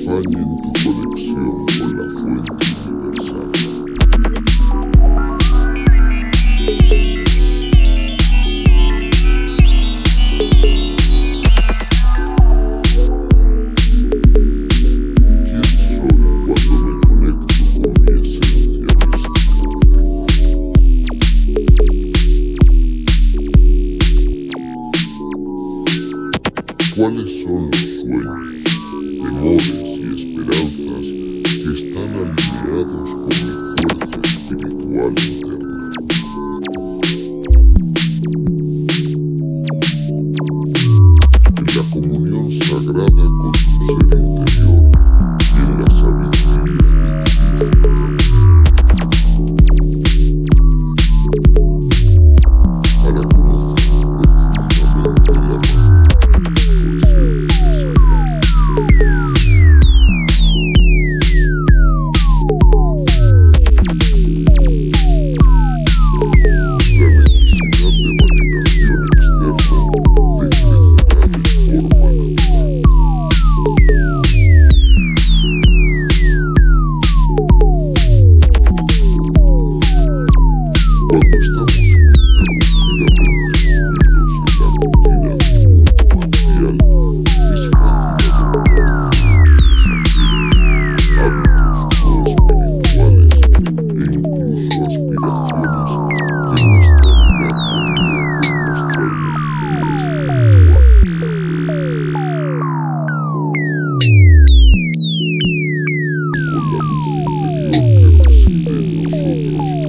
acompañen tu conexión con la fuente universal. ¿Cuáles son los sueños, temores y esperanzas que están alineados con mi fuerza espiritual interna? En la comunión sagrada con tu ser interior y en la sabiduría de tu luz interna, para conocer profundamente la mano. Cuando estamos ininterrumpidamente sumidos en la rutina del mundo material, es fácil adoptar creencias ajenas, hábitos no espirituales e incluso aspiraciones que no están en armonía con nuestra energía espiritual interna. Con la luz interior que reside en nosotros,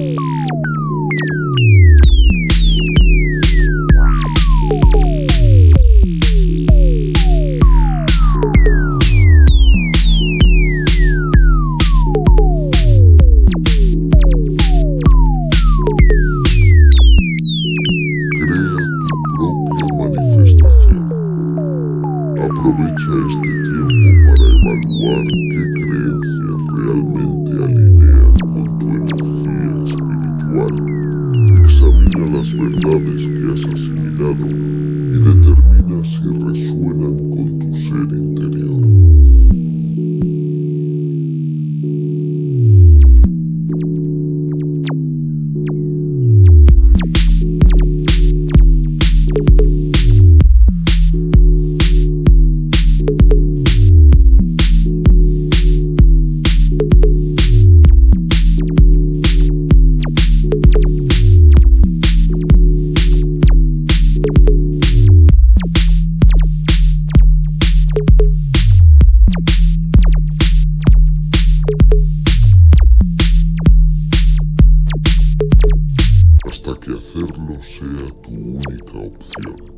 aprovecha este tiempo para evaluar qué creencias realmente alinean con tu energía espiritual. Examina las verdades que has asimilado y determina si resuenan con tu ser interior. Hasta que hacerlo sea tu única opción.